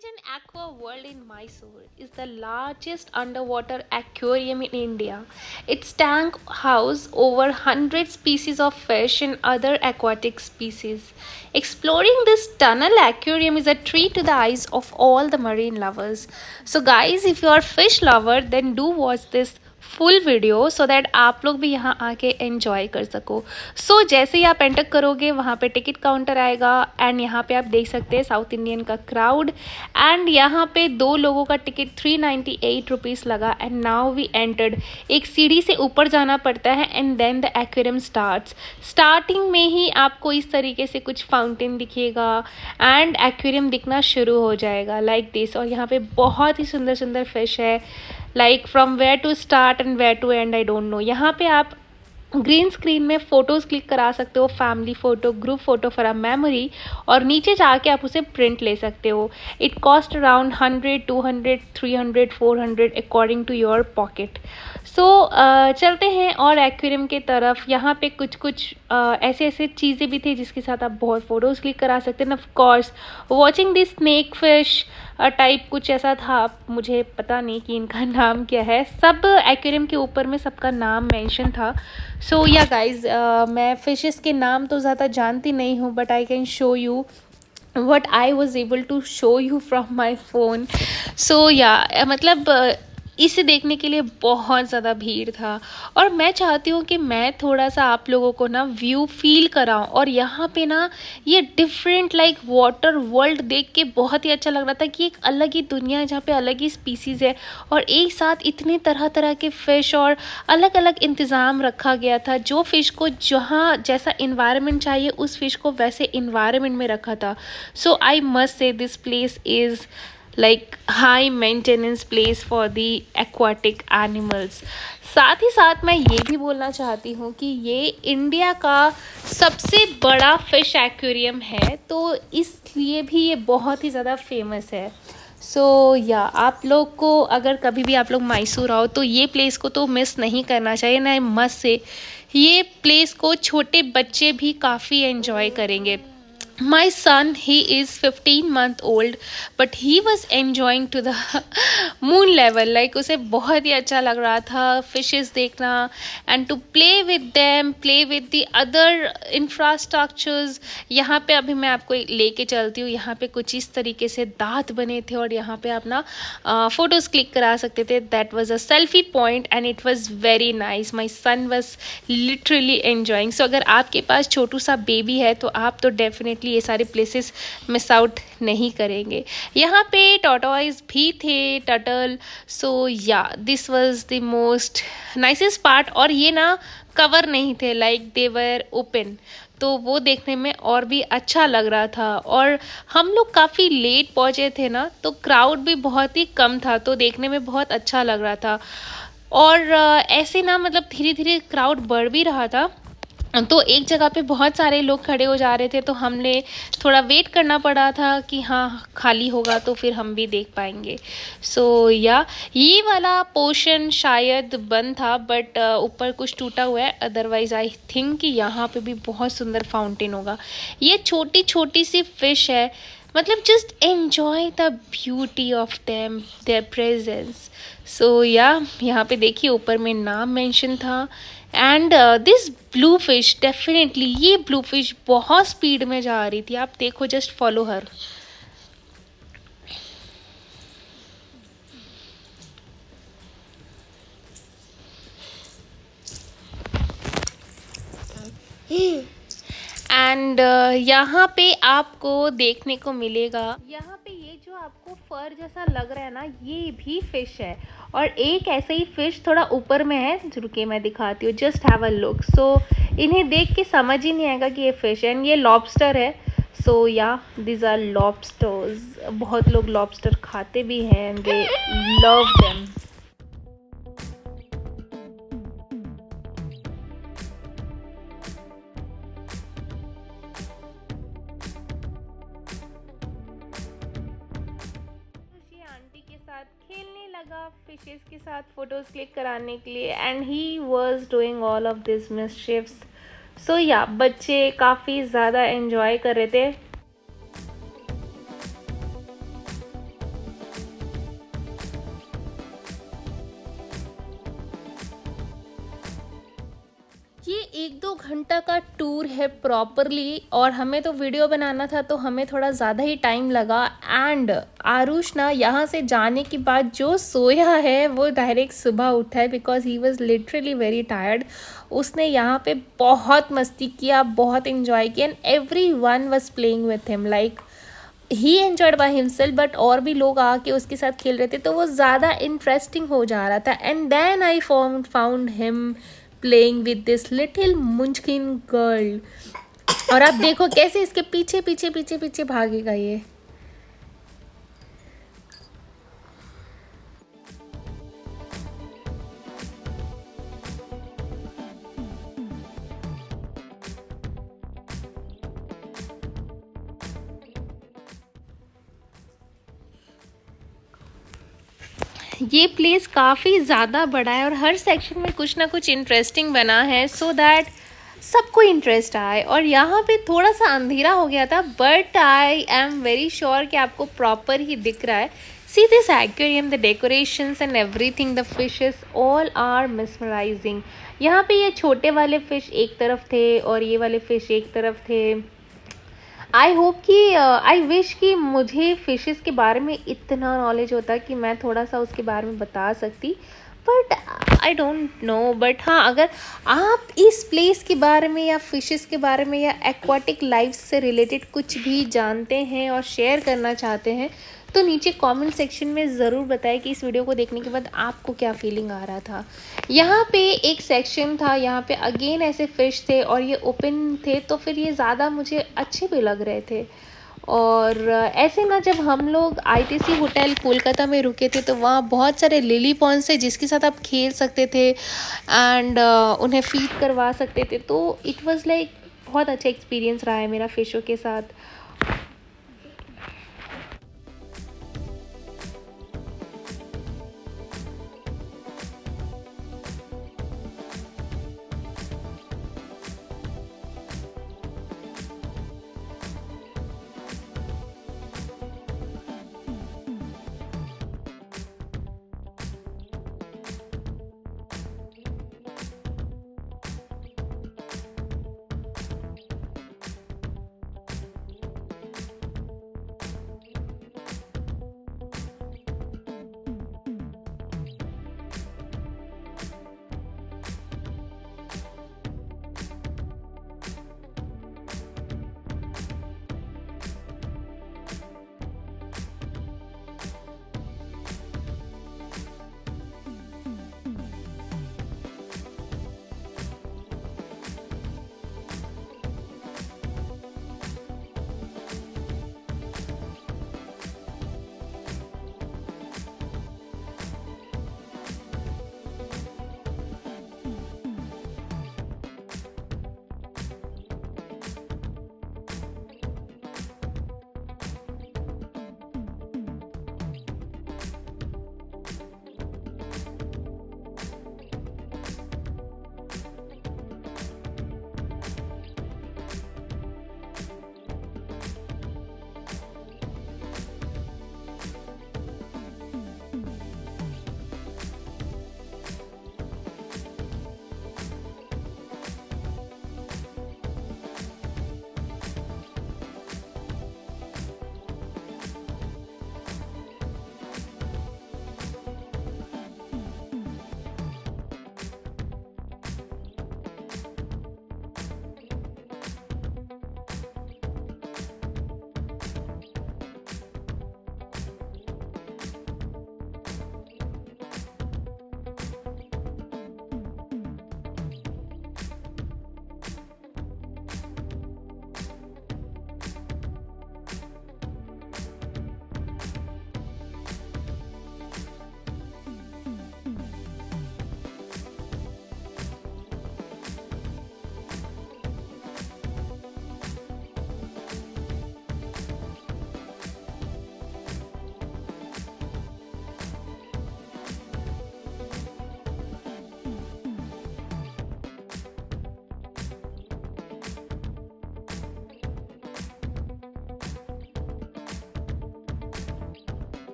Imagine Aqua World in Mysore is the largest underwater aquarium in India. Its tank house over 100 species of fish and other aquatic species. Exploring this tunnel aquarium is a treat to the eyes of all the marine lovers. So guys, if you are fish lover, then do watch this full video so that आप लोग भी यहाँ आके enjoy कर सको। सो जैसे ही आप enter करोगे वहाँ पे टिकट काउंटर आएगा एंड यहाँ पे आप देख सकते हैं साउथ इंडियन का क्राउड एंड यहाँ पे 2 लोगों का टिकट 398 रुपीज़ लगा एंड नाउ वी एंटर्ड। एक सीढ़ी से ऊपर जाना पड़ता है and then the aquarium starting में ही आपको इस तरीके से कुछ फाउंटेन दिखेगा एंड एक्वेरियम दिखना शुरू हो जाएगा लाइक दिस। और यहाँ पे बहुत ही सुंदर सुंदर फिश है, like from where to start and where to end I don't know. यहाँ पे आप ग्रीन स्क्रीन में फ़ोटोज़ क्लिक करा सकते हो, family photo, group photo for a memory, और नीचे जाके आप उसे प्रिंट ले सकते हो। It cost around 100, 200, 300, 400 according to your pocket. So चलते हैं और एक्वेरियम के तरफ। यहाँ पे कुछ ऐसे ऐसे चीज़ें भी थी जिसके साथ आप बहुत फ़ोटोज़ क्लिक करा सकते हैं। Of course watching this snake fish type कुछ ऐसा था, मुझे पता नहीं कि इनका नाम क्या है। सब एक्वेरियम के ऊपर में सबका नाम मेंशन था। सो या गाइज, मैं फिशेस के नाम तो ज़्यादा जानती नहीं हूँ, but I can show you what I was able to show you from my phone. So yeah, मतलब इसे देखने के लिए बहुत ज़्यादा भीड़ था और मैं चाहती हूँ कि मैं थोड़ा सा आप लोगों को ना व्यू फील कराऊँ। और यहाँ पे ना ये डिफरेंट लाइक वाटर वर्ल्ड देख के बहुत ही अच्छा लग रहा था कि एक अलग ही दुनिया है जहाँ पे अलग ही स्पीसीज़ है और एक साथ इतने तरह तरह के फ़िश और अलग अलग इंतज़ाम रखा गया था। जो फ़िश को जहाँ जैसा इन्वायरमेंट चाहिए उस फ़िश को वैसे इन्वायरमेंट में रखा था। So I must say this place is like high maintenance place for the aquatic animals। साथ ही साथ मैं ये भी बोलना चाहती हूँ कि ये इंडिया का सबसे बड़ा फिश एक्वेरियम है, तो इसलिए भी ये बहुत ही ज़्यादा फेमस है। सो या आप लोग को अगर कभी भी आप लोग मैसूर आओ तो ये प्लेस को तो मिस नहीं करना चाहिए ना। मस्ट से ये प्लेस को छोटे बच्चे भी काफ़ी एंजॉय करेंगे। My son, he is 15 month old, but he was enjoying to the moon level. Like उसे बहुत ही अच्छा लग रहा था fishes देखना and to play with them, play with the other infrastructures। यहाँ पे अभी मैं आपको लेके चलती हूँ। यहाँ पे कुछ इस तरीके से दांत बने थे और यहाँ पे आप ना फोटोज़ क्लिक करा सकते थे। That was a selfie point and it was very nice. My son was literally enjoying। So अगर आपके पास छोटू सा बेबी है तो आप तो डेफिनेटली ये सारे प्लेसेस मिस आउट नहीं करेंगे। यहाँ पे टॉर्टोइज भी थे, turtle. So yeah this was the most nicest part. और ये ना कवर नहीं थे, लाइक दे वर ओपन, तो वो देखने में और भी अच्छा लग रहा था। और हम लोग काफ़ी लेट पहुँचे थे ना, तो क्राउड भी बहुत ही कम था, तो देखने में बहुत अच्छा लग रहा था। और ऐसे ना मतलब धीरे धीरे क्राउड बढ़ भी रहा था, तो एक जगह पे बहुत सारे लोग खड़े हो जा रहे थे, तो हमने थोड़ा वेट करना पड़ा था कि हाँ खाली होगा तो फिर हम भी देख पाएंगे। सो या ये वाला पोर्शन शायद बंद था, बट ऊपर कुछ टूटा हुआ है। अदरवाइज आई थिंक कि यहाँ पे भी बहुत सुंदर फाउंटेन होगा। ये छोटी छोटी सी फिश है, मतलब just enjoy the beauty of them, their presence. So yeah यहाँ पे देखिए ऊपर में नाम मेंशन था। And this blue fish, definitely ये ब्लू फिश बहुत स्पीड में जा रही थी। आप देखो, जस्ट फॉलो हर। एंड यहाँ पे आपको देखने को मिलेगा, यहाँ पे ये जो आपको फर जैसा लग रहा है ना, ये भी फिश है। और एक ऐसे ही फिश थोड़ा ऊपर में है, रुके मैं दिखाती हूँ, just have a look. So इन्हें देख के समझ ही नहीं आएगा कि ये फिश है। एंड ये लॉबस्टर है। सो या दिस आर लॉबस्टर्स। बहुत लोग लॉबस्टर खाते भी हैं एंड दे लव देम। खेलने लगा फिशेस के साथ फोटोज़ क्लिक कराने के लिए and he was doing all of this mischiefs. So yeah बच्चे काफ़ी ज़्यादा एंजॉय कर रहे थे। ये 1-2 घंटा का टूर है प्रॉपरली, और हमें तो वीडियो बनाना था तो हमें थोड़ा ज़्यादा ही टाइम लगा। एंड आरुष ना यहाँ से जाने के बाद जो सोया है वो डायरेक्ट सुबह उठा है, because he was literally very tired. उसने यहाँ पे बहुत मस्ती किया, बहुत इन्जॉय किया, and everyone was playing with him, like he enjoyed by himself, but और भी लोग आके उसके साथ खेल रहे थे तो वो ज़्यादा इंटरेस्टिंग हो जा रहा था। And then I found him playing with this little munchkin girl, और आप देखो कैसे इसके पीछे पीछे पीछे पीछे भागेगा ये। ये प्लेस काफ़ी ज़्यादा बड़ा है और हर सेक्शन में कुछ ना कुछ इंटरेस्टिंग बना है, सो दैट सबको इंटरेस्ट आए। और यहाँ पे थोड़ा सा अंधेरा हो गया था, but I am very sure कि आपको प्रॉपर ही दिख रहा है। See this aquarium, the decorations and everything, the fishes all are mesmerising. यहाँ पे ये छोटे वाले फिश एक तरफ थे और ये वाले फिश एक तरफ थे। आई होप कि आई विश कि मुझे फ़िशेस के बारे में इतना नॉलेज होता कि मैं थोड़ा सा उसके बारे में बता सकती, but I don't know. But हाँ, अगर आप इस प्लेस के बारे में या फ़िशेस के बारे में या एक्वाटिक लाइफ से रिलेटेड कुछ भी जानते हैं और शेयर करना चाहते हैं तो नीचे कमेंट सेक्शन में ज़रूर बताएं कि इस वीडियो को देखने के बाद आपको क्या फीलिंग आ रहा था। यहाँ पे एक सेक्शन था, यहाँ पे अगेन ऐसे फ़िश थे और ये ओपन थे, तो फिर ये ज़्यादा मुझे अच्छे भी लग रहे थे। और ऐसे ना, जब हम लोग आईटीसी होटल कोलकाता में रुके थे तो वहाँ बहुत सारे लिली पॉन्ड्स थे जिसके साथ आप खेल सकते थे एंड उन्हें फीड करवा सकते थे। तो इट वाज लाइक बहुत अच्छा एक्सपीरियंस रहा है मेरा फ़िशों के साथ।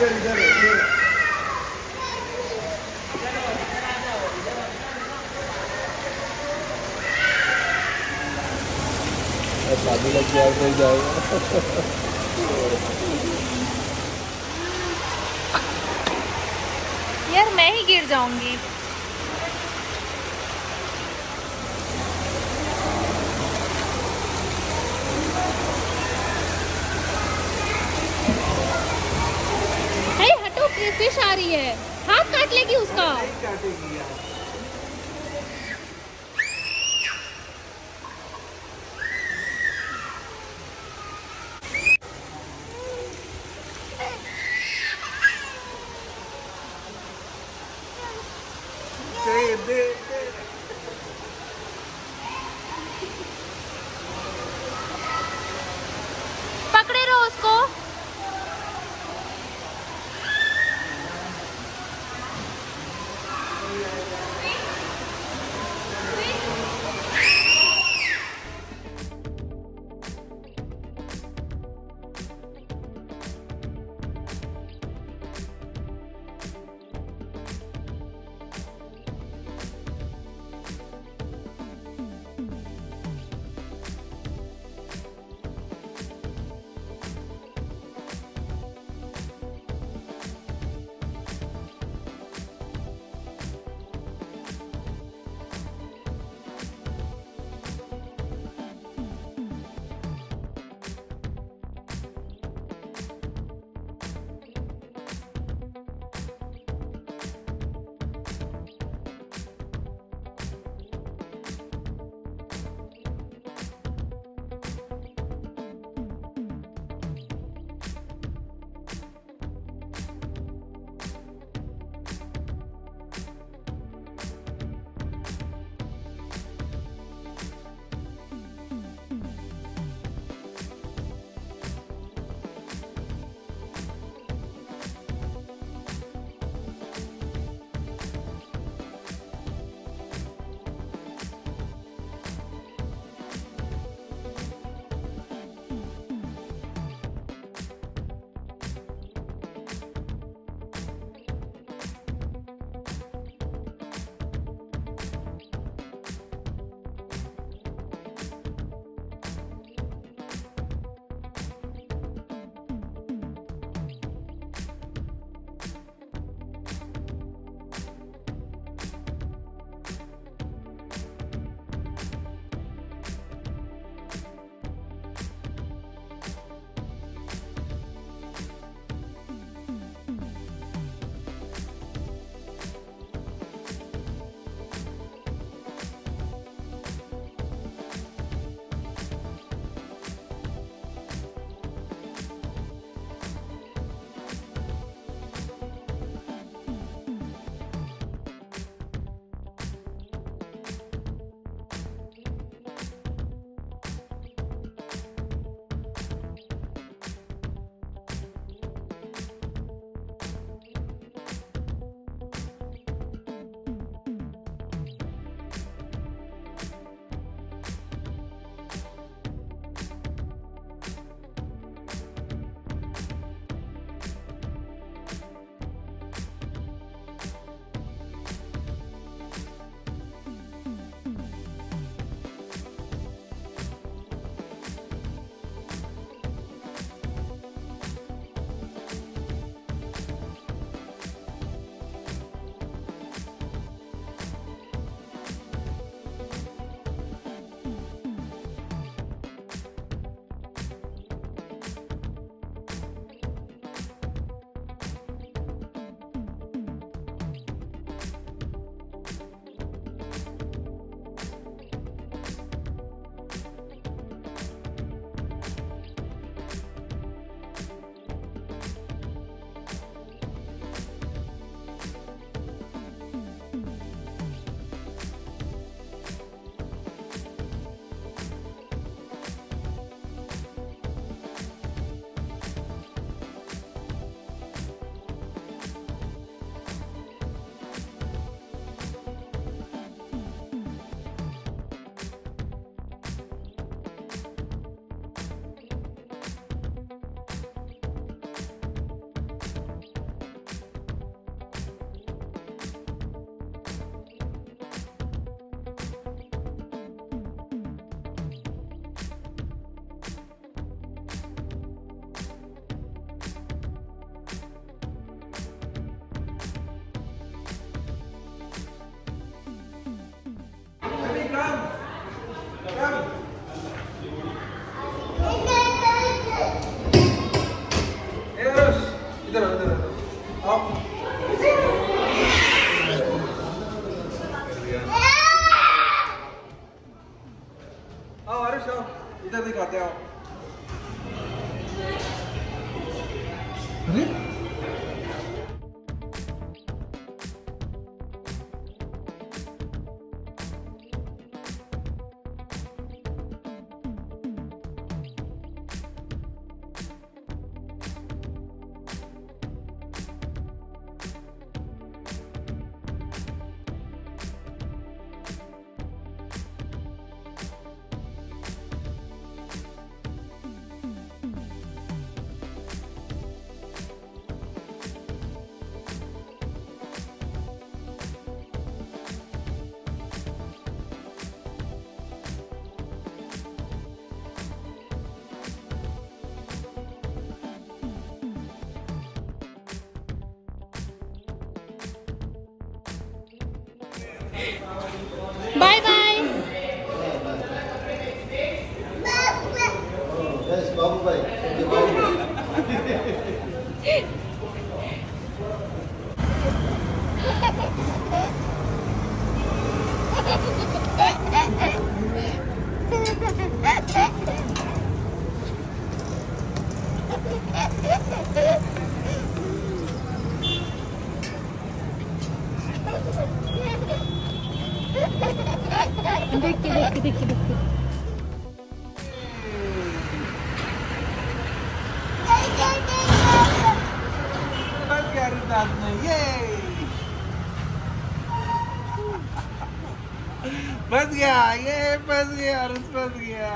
इधर इधर शादी लग गया तो जाएगा। यार मैं ही गिर जाऊंगी। हटो, फिश आ रही है, हाथ काट लेगी उसका। पकड़े रहो उसको। इधर दिखाते हो। अरे बाय बाय। बाबू भाई देखिए। बस गया दांत में, ये बस गया, ये फंस गया, फंस गया।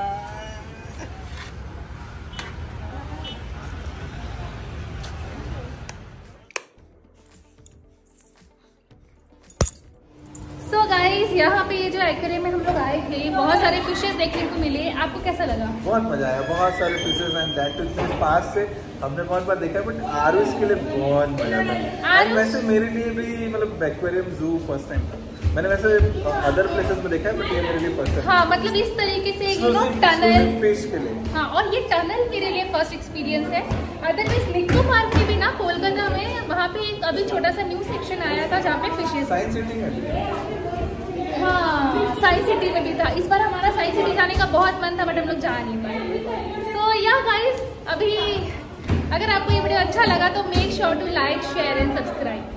सो गाइस, यहाँ पे ये जो एक्वेरियम में हम लोग आए थे, बहुत सारे फिशेस देखने को मिले। आपको कैसा लगा? बहुत मजा आया, बहुत सारे फिशेस एंड दैट टू इतने पास से हमने बहुत बार देखा है, बट आरुष के लिए बहुत मजा था। एंड वैसे मेरे लिए भी मतलब एक्वेरियम जू फर्स्ट टाइम था। मैंने वैसे अदर प्लेसेस में देखा है, बट ये मेरे लिए फर्स्ट टाइम। हाँ, मतलब इस तरीके से टनल फिश के लिए। हाँ, और ये टनल मेरे लिए फर्स्ट एक्सपीरियंस है। अदरवाइज निको पार्क में भी ना, कोलकाता में वहाँ पे एक अभी छोटा सा न्यू सेक्शन आया था जहाँ पे फिशेस। साइंस सिटी में भी। हाँ, साइंस सिटी में भी था। इस बार हमारा साइंस सिटी जाने का बहुत मन था, बट हम लोग जा नहीं पाए। सो या गाइस, अभी अगर आपको ये वीडियो अच्छा लगा तो make sure to like, share and subscribe.